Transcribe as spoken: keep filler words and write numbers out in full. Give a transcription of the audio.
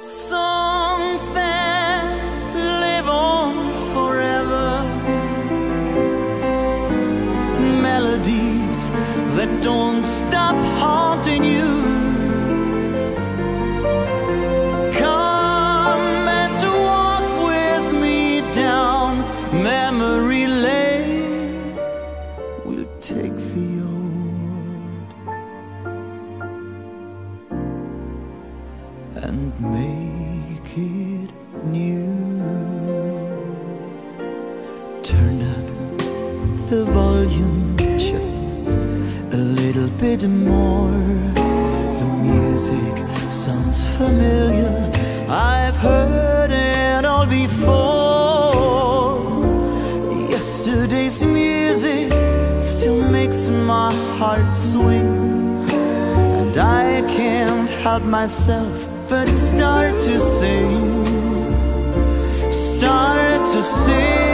Songs that live on forever, melodies that don't stop haunting you. Come and to walk with me down memory lane. We'll take the old and make it new. Turn up the volume just a little bit more. The music sounds familiar, I've heard it all before. Yesterday's music still makes my heart swing, and I can't help myself but start to sing, start to sing.